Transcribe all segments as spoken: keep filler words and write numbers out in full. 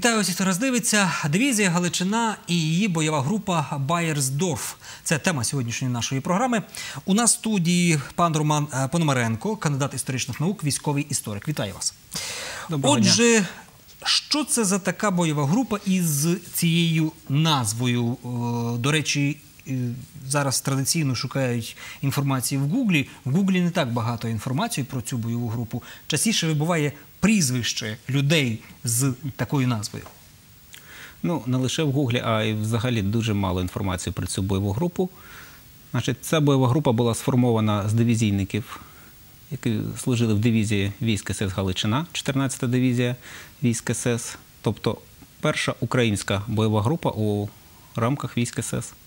Вітаю усіх, хто нас дивиться. Дивізія Галичина і її бойова група Байерсдорф. Це тема сьогоднішньої нашої програми. У нас в студії пан Роман Пономаренко, кандидат історичних наук, військовий історик. Вітаю вас. Доброго дня. Отже, що це за така бойова група із цією назвою? До речі, зараз традиційно шукають інформації в Гуглі. В Гуглі не так багато інформації про цю бойову групу. Частіше вибуває прізвище людей з такою назвою. Ну, не лише в Гуглі, а й взагалі дуже мало інформації про цю бойову групу. Значить, ця бойова група була сформована з дивізійників, які служили в дивізії військ ес ес Галичина, чотирнадцята дивізія військ ес ес. Тобто перша українська бойова група у рамках військ ес ес.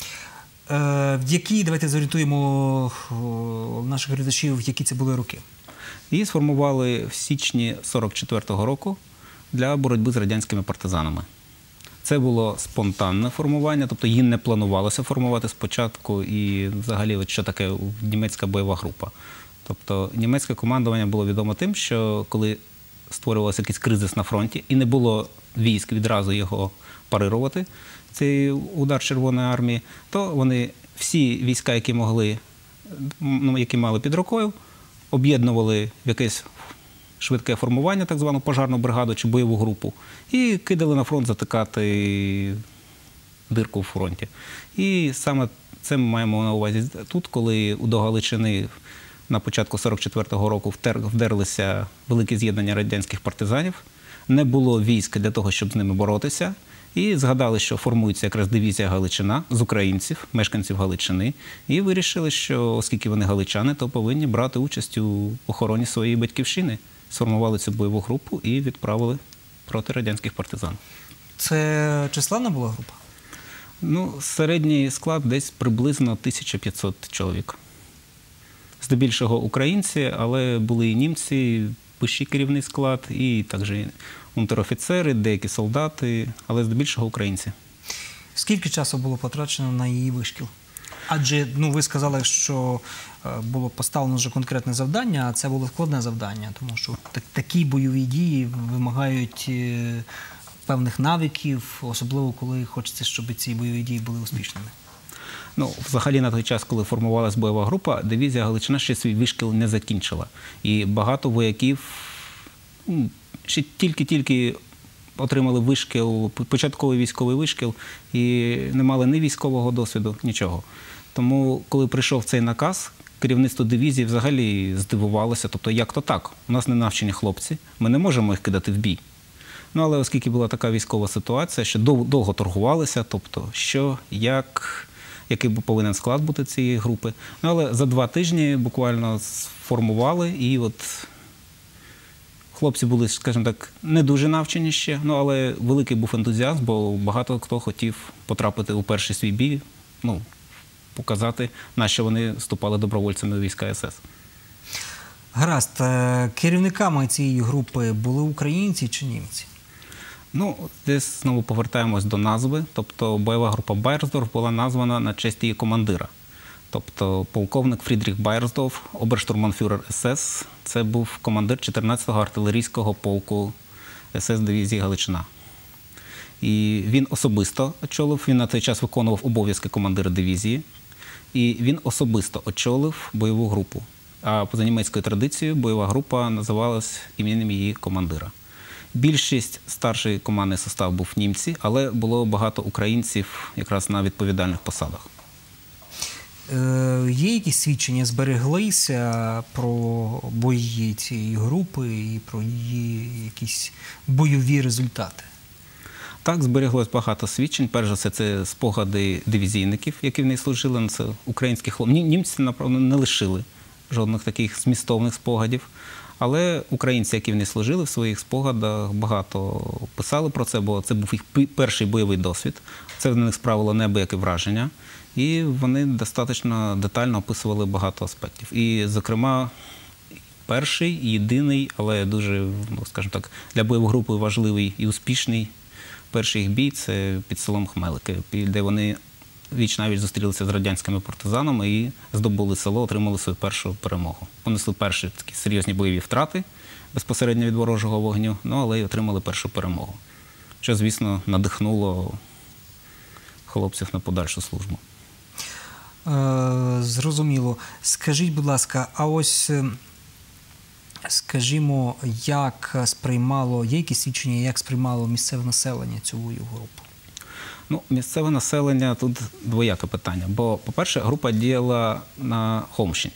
В які, давайте зорієнтуємо наших глядачів, які це були роки? Її сформували в січні сорок четвертого року для боротьби з радянськими партизанами. Це було спонтанне формування, тобто її не планувалося формувати спочатку, і взагалі, от що таке німецька бойова група. Тобто німецьке командування було відомо тим, що коли створювався якийсь кризис на фронті і не було військ відразу його парирувати, цей удар Червоної армії, то вони всі війська, які могли, ну, які мали під рукою, об'єднували в якесь швидке формування, так звану пожарну бригаду чи бойову групу, і кидали на фронт затикати дирку в фронті. І саме це ми маємо на увазі тут, коли до Галичини на початку сорок четвертого року вдерлися великі з'єднання радянських партизанів, не було військ для того, щоб з ними боротися, і згадали, що формується якраз дивізія Галичина з українців, мешканців Галичини, і вирішили, що оскільки вони галичани, то повинні брати участь у охороні своєї батьківщини. Сформували цю бойову групу і відправили проти радянських партизан. Це численна була група? Ну, середній склад десь приблизно тисяча п'ятсот чоловік. Здебільшого українці, але були і німці, вищий керівний склад, і також унтер-офіцери, деякі солдати, але здебільшого українці. Скільки часу було потрачено на її вишкіл? Адже, ну, ви сказали, що було поставлено вже конкретне завдання, а це було складне завдання, тому що такі бойові дії вимагають певних навиків, особливо коли хочеться, щоб ці бойові дії були успішними. Ну, взагалі на той час, коли формувалась бойова група, дивізія Галичина ще свій вишкіл не закінчила. І багато вояків ще тільки-тільки отримали вишкіл, початковий військовий вишкіл, і не мали ні військового досвіду, нічого. Тому, коли прийшов цей наказ, керівництво дивізії взагалі здивувалося, тобто як то так? У нас не навчені хлопці, ми не можемо їх кидати в бій. Ну, але оскільки була така військова ситуація, що довго торгувалися, тобто що, як, який повинен склад бути цієї групи. Ну, але за два тижні буквально сформували, і от хлопці були, скажімо так, не дуже навчені ще, ну, але великий був ентузіазм, бо багато хто хотів потрапити у перший свій бій, ну, показати, на що вони вступали добровольцями у війська ес ес. Гаразд. Керівниками цієї групи були українці чи німці? Ну, десь знову повертаємось до назви.Тобто бойова група Байерсдорф була названа на честь її командира. Тобто полковник Фрідріх Байерсдорф, оберштурманфюрер ес ес, це був командир чотирнадцятого артилерійського полку ес ес дивізії Галичина. І він особисто очолив, він на той час виконував обов'язки командира дивізії, і він особисто очолив бойову групу. А поза німецькою традицією бойова група називалась іменем її командира. Більшість, старший командний состав був німці, але було багато українців якраз на відповідальних посадах. Е, є якісь свідчення, збереглися про бої цієї групи і про її якісь бойові результати? Так, збереглось багато свідчень. Перш за все, це спогади дивізійників, які в ній служили. Це українські хлопці. Німці, напевно, не лишили жодних таких змістовних спогадів. Але українці, які в ній служили, в своїх спогадах багато писали про це, бо це був їх перший бойовий досвід. Це на них справило неабияке враження. І вони достатньо детально описували багато аспектів. І, зокрема, перший, єдиний, але дуже, ну, скажімо так, для бойової групи важливий і успішний перший їх бій – це під селом Хмелики, де вони віч-навіч зустрілися з радянськими партизанами і здобули село, отримали свою першу перемогу. Понесли перші такі серйозні бойові втрати безпосередньо від ворожого вогню, ну, але й отримали першу перемогу. що, звісно, надихнуло хлопців на подальшу службу. Е, зрозуміло. Скажіть, будь ласка, а ось, е, скажімо, як сприймало, є якісь свідчення, як сприймало місцеве населення цю бойову групу? Ну, місцеве населення тут двояке питання. Бо, по-перше, група діяла на Холмщині.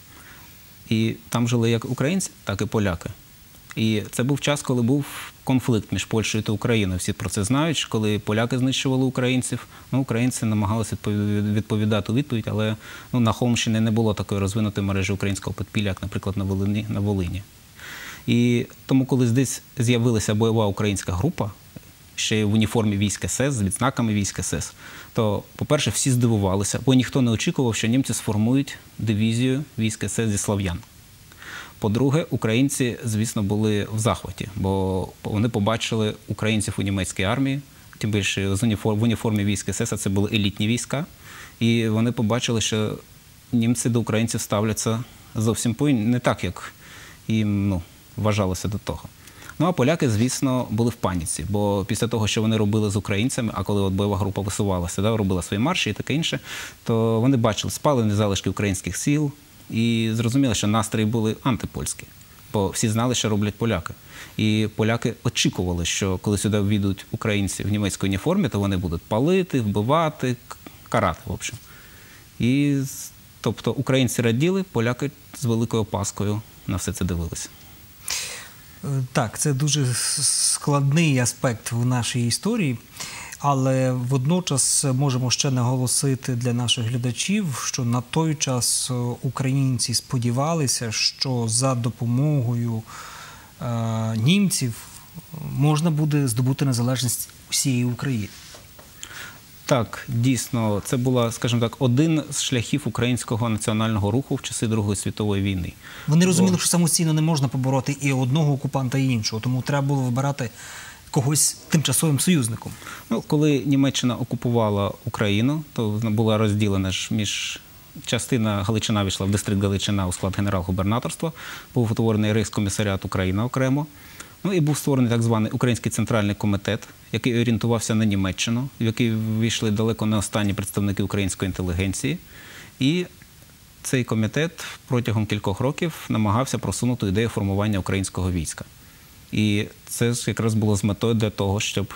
І там жили як українці, так і поляки. І це був час, коли був конфлікт між Польщею та Україною. Всі про це знають, коли поляки знищували українців, ну, українці намагалися відповідати у відповідь, але ну, на Холмщині не було такої розвинутої мережі українського підпілля, як, наприклад, на Волині. На Волині. І тому, коли десь з'явилася бойова українська група, ще в уніформі військ ес ес, з відзнаками військ ес ес, то, по-перше, всі здивувалися, бо ніхто не очікував, що німці сформують дивізію військ ес ес зі слов'ян. По-друге, українці, звісно, були в захваті, бо вони побачили українців у німецькій армії, тим більше в уніформі військ ес ес, а це були елітні війська, і вони побачили, що німці до українців ставляться зовсім не так, як їм ну, вважалося до того. Ну, а поляки, звісно, були в паніці, бо після того, що вони робили з українцями, а коли от бойова група висувалася, да, робила свої марші і таке інше, то вони бачили спалені залишки українських сіл і зрозуміли, що настрої були антипольські, бо всі знали, що роблять поляки. І поляки очікували, що коли сюди війдуть українці в німецькій уніформі, то вони будуть палити, вбивати, карати, в общем. І, тобто, українці раділи, поляки з великою опаскою на все це дивилися. Так, це дуже складний аспект в нашій історії, але водночас можемо ще наголосити для наших глядачів, що на той час українці сподівалися, що за допомогою е, німців можна буде здобути незалежність усієї України. Так, дійсно, це була, скажімо так, один з шляхів українського національного руху в часи Другої світової війни. Вони розуміли, що самостійно не можна побороти і одного окупанта, і іншого, тому треба було вибирати когось тимчасовим союзником. Ну, коли Німеччина окупувала Україну, то вона була розділена ж між... Частина Галичина війшла в дистрикт Галичина у склад генерал-губернаторства, був утворений Рейхскомісаріат Україна окремо. Ну і був створений так званий Український центральний комітет, який орієнтувався на Німеччину, в який війшли далеко не останні представники української інтелігенції. І цей комітет протягом кількох років намагався просунути ідею формування українського війська. І це якраз було з метою для того, щоб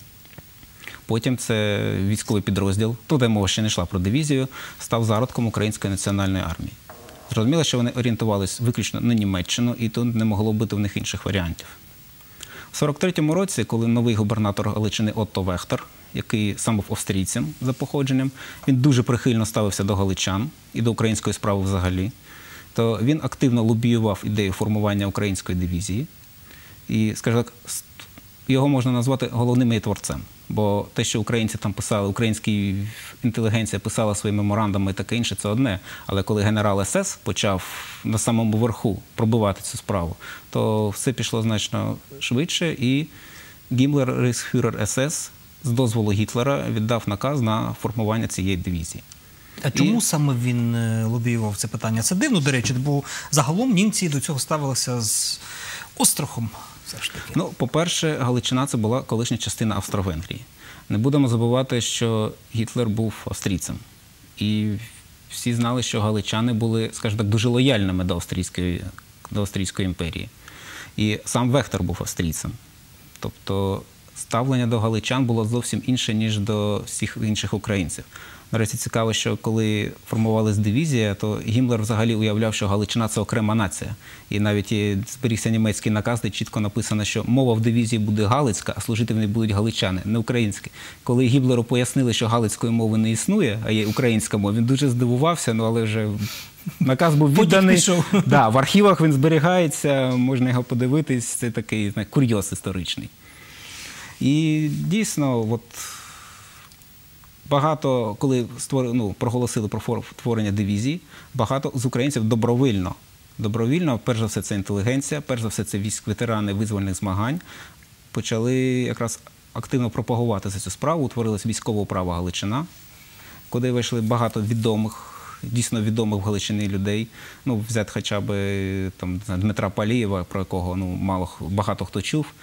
потім це військовий підрозділ, тут мова ще не йшла про дивізію, став зародком Української національної армії. Зрозуміло, що вони орієнтувалися виключно на Німеччину, і тут не могло бути в них інших варіантів. У сорок третьому році, коли новий губернатор Галичини Отто Вехтер, який сам був австрійцем за походженням, він дуже прихильно ставився до галичан і до української справи взагалі, то він активно лобіював ідею формування української дивізії. І, скажімо так, його можна назвати головним її творцем. Бо те, що українці там писали, українська інтелігенція писала свої меморандуми і таке інше, це одне. Але коли генерал ес ес почав на самому верху пробивати цю справу, то все пішло значно швидше, і Гіммлер, рейхсфюрер ес ес, з дозволу Гітлера віддав наказ на формування цієї дивізії. А чому і... саме він лобіював це питання? Це дивно, до речі, бо загалом німці до цього ставилися з острахом. Ну, по-перше, Галичина – це була колишня частина Австро-Венгрії. Не будемо забувати, що Гітлер був австрійцем. І всі знали, що галичани були, скажімо так, дуже лояльними до Австрійської, до Австрійської імперії. І сам Вехтер був австрійцем. Тобто ставлення до галичан було зовсім інше, ніж до всіх інших українців. До речі, цікаво, що коли формувалась дивізія, то Гіммлер взагалі уявляв, що Галичина – це окрема нація. І навіть зберігся німецький наказ, де чітко написано, що мова в дивізії буде галицька, а служити в ній будуть галичани, не українські. Коли Гіммлеру пояснили, що галицької мови не існує, а є українська мова, він дуже здивувався, ну, але вже наказ був відданий. Да, в архівах він зберігається, можна його подивитись, це такий знає, курйоз історичний. І дійсно, от... Багато, коли створ... ну, проголосили про створення дивізії, багато з українців добровільно, добровільно, перш за все це інтелігенція, перш за все це військ, ветерани визвольних змагань, почали якраз активно пропагувати за цю справу, утворилась військова управа Галичина, куди вийшли багато відомих, дійсно відомих в Галичині людей, ну, взяти хоча б там, Дмитра Палієва, про якого ну, мало, багато хто чув,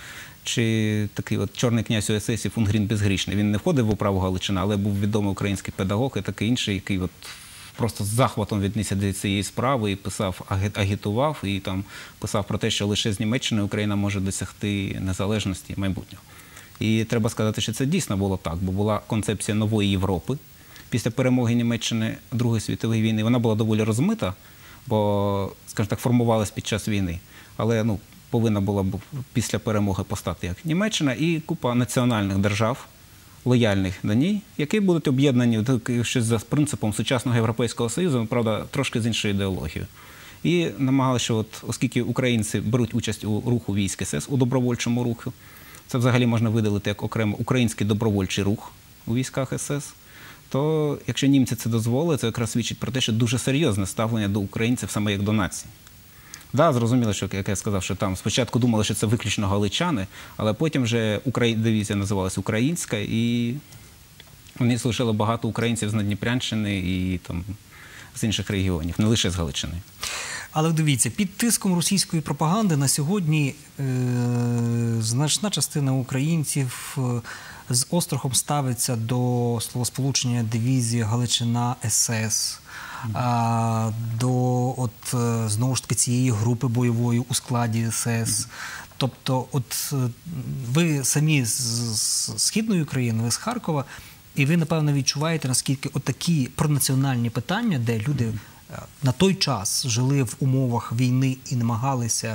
чи такий от чорний князь у ес ес Фунгрін Безгрішний. Він не входив в управу Галичина, але був відомий український педагог і такий інший, який от просто з захватом віднісся до цієї справи і писав, агітував, і там писав про те, що лише з Німеччини Україна може досягти незалежності майбутнього. І треба сказати, що це дійсно було так, бо була концепція нової Європи після перемоги Німеччини Другої світової війни. Вона була доволі розмита, бо, скажімо так, формувалась під час війни. Але ну, повинна була б після перемоги постати як Німеччина і купа національних держав, лояльних до ній, які будуть об'єднані за принципом сучасного Європейського Союзу, правда, трошки з іншою ідеологією. І намагалися, що от, оскільки українці беруть участь у руху військ ес ес, у добровольчому руху, це взагалі можна виділити як окремо український добровольчий рух у військах ес ес, то якщо німці це дозволили, це якраз свідчить про те, що дуже серйозне ставлення до українців саме як до нації. Так, да, зрозуміло, що, як я сказав, що там спочатку думали, що це виключно галичани, але потім вже Украї... дивізія називалась «Українська», і вони залишили багато українців з Надніпрянщини і там, з інших регіонів, не лише з Галичини. Але дивіться, під тиском російської пропаганди на сьогодні е значна частина українців з острахом ставиться до словосполучення дивізії Галичина ес ес. А, до от, знову ж таки цієї групи бойової у складі ес ес. Тобто, от ви самі з, з Східної України, ви з Харкова, і ви, напевно, відчуваєте, наскільки отакі пронаціональні питання, де люди на той час жили в умовах війни і намагалися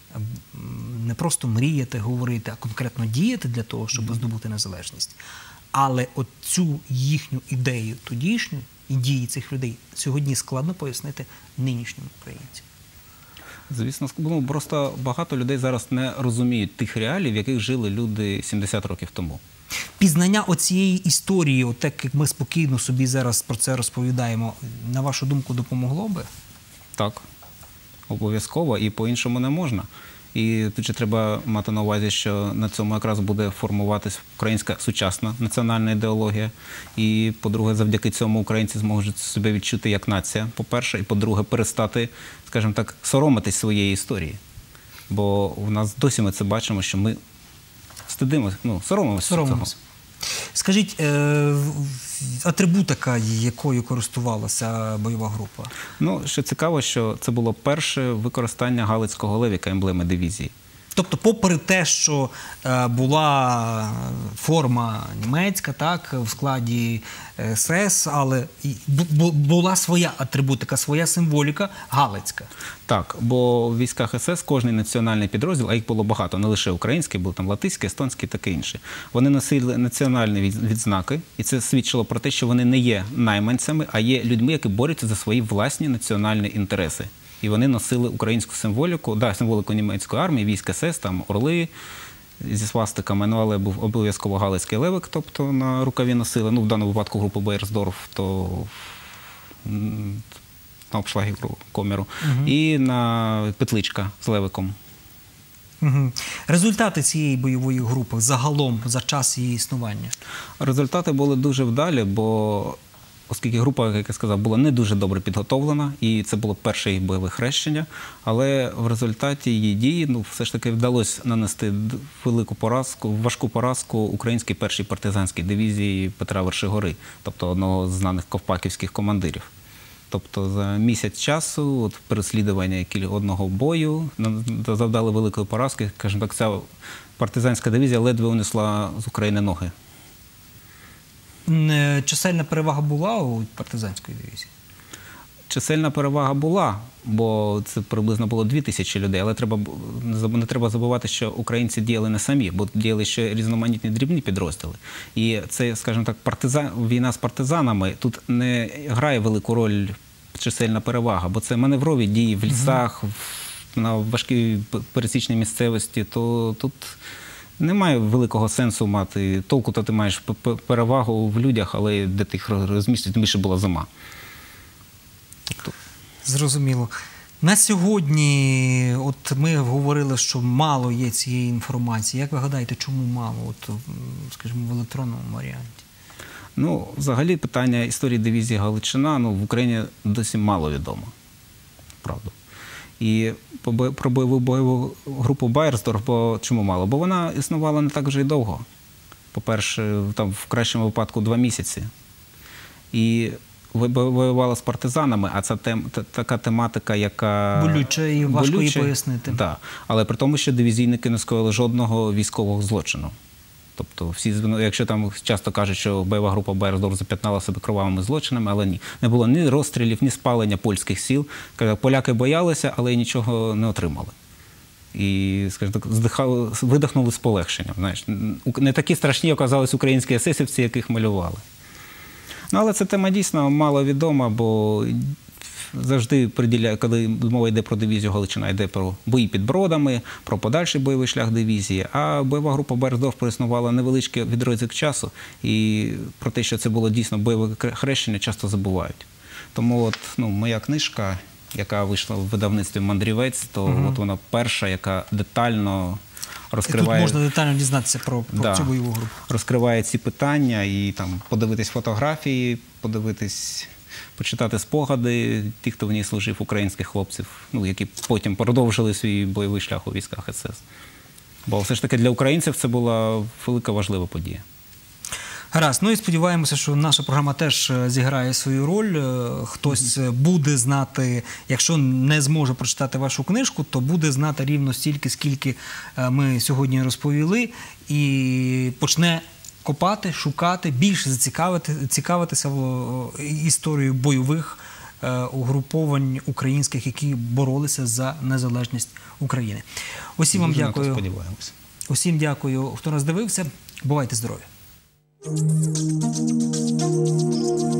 не просто мріяти, говорити, а конкретно діяти для того, щоб здобути незалежність. Але от цю їхню ідею тодішню, і дії цих людей сьогодні складно пояснити нинішнім українцям. Звісно, ну, просто багато людей зараз не розуміють тих реалій, в яких жили люди сімдесят років тому. Пізнання оцієї історії, от так як ми спокійно собі зараз про це розповідаємо, на вашу думку, допомогло би? Так, обов'язково, і по-іншому не можна. І тут же треба мати на увазі, що на цьому якраз буде формуватись українська сучасна національна ідеологія. І, по-друге, завдяки цьому українці зможуть себе відчути як нація, по-перше. І, по-друге, перестати, скажімо так, соромитись своєї історії. Бо в нас досі ми це бачимо, що ми стидимося, ну, соромимося цього. Скажіть, е атрибутика, якою користувалася бойова група? Ну, що цікаво, що це було перше використання галицького левіка, емблеми дивізії. Тобто, попри те, що е, була форма німецька, так, в складі ес ес, але була своя атрибутика, своя символіка галицька. Так, бо в військах ес ес кожний національний підрозділ, а їх було багато, не лише український, був там латиський, естонський, таке інше. Вони носили національні відзнаки, і це свідчило про те, що вони не є найманцями, а є людьми, які борються за свої власні національні інтереси. І вони носили українську символіку, да, символіку німецької армії, військ ес ес, там орли зі свастиками, ну, але був обов'язково галицький левик, тобто на рукаві носили, ну, в даному випадку групу Бейерсдорф, то на обшлагі коміру, угу. І на петличка з левиком. Угу. Результати цієї бойової групи загалом за час її існування? Результати були дуже вдалі, бо оскільки група, як я сказав, була не дуже добре підготовлена, і це було перше їх бойове хрещення, але в результаті її дії, ну, все ж таки вдалося нанести велику поразку, важку поразку українській першій партизанській дивізії Петра Вершигори, тобто одного з знаних ковпаківських командирів. Тобто за місяць часу, от переслідування одного бою, завдали великої поразки, скажімо так, ця партизанська дивізія ледве унесла з України ноги. Чисельна перевага була у партизанської дивізії? Чисельна перевага була, бо це приблизно було дві тисячі людей, але треба, не треба забувати, що українці діяли не самі, бо діяли ще різноманітні дрібні підрозділи. І це, скажімо так, партизан, війна з партизанами тут не грає велику роль чисельна перевага, бо це маневрові дії в лісах, угу. на важкій пересічній місцевості, то тут немає великого сенсу мати толку, то ти маєш перевагу в людях, але де ти їх розмістиш, тим більше була зима. Тобто... Зрозуміло. На сьогодні, от ми говорили, що мало є цієї інформації. Як ви гадаєте, чому мало, от, скажімо, в електронному варіанті? Ну, взагалі питання історії дивізії Галичина, ну, в Україні досі мало відомо, правда. І про бойову бойову групу Байерсдорф, бо чому мало? Бо вона існувала не так вже й довго. По-перше, там в кращому випадку два місяці. І воювала з партизанами, а це тем, така тематика, яка... Болюча і важко її пояснити. Так, але при тому, що дивізійники не скоїли жодного військового злочину. Тобто, всі, якщо там часто кажуть, що бойова група Байерсдорф зап'ятнала себе кровавими злочинами, але ні. Не було ні розстрілів, ні спалення польських сіл. Поляки боялися, але й нічого не отримали. І, скажімо так, здихали, видихнули з полегшенням. Знаєш, не такі страшні оказались українські есесівці, яких малювали. Ну, але ця тема дійсно мало відома, бо завжди приділяє, коли мова йде про дивізію Галичина, йде про бої під Бродами, про подальший бойовий шлях дивізії. А бойова група Байерсдорф проіснувала невеличкий відрізок часу, і про те, що це було дійсно бойове хрещення, часто забувають. Тому от, ну, моя книжка, яка вийшла в видавництві «Мандрівець», то угу. от вона перша, яка детально розкриває... І тут можна детально дізнатися про, про да, цю бойову групу. Розкриває ці питання і там подивитись фотографії, подивитись, почитати спогади тих, хто в ній служив, українських хлопців, ну, які потім продовжили свій бойовий шлях у військах ес ес. Бо все ж таки для українців це була велика важлива подія. Гаразд. Ну і сподіваємося, що наша програма теж зіграє свою роль. Хтось буде знати, якщо не зможе прочитати вашу книжку, то буде знати рівно стільки, скільки ми сьогодні розповіли, і почне копати, шукати, більше зацікавити, цікавитися історією бойових угруповань українських, які боролися за незалежність України. Усім вам дякую. Сподіваємося. Усім дякую, хто нас дивився. Бувайте здорові. Thank you.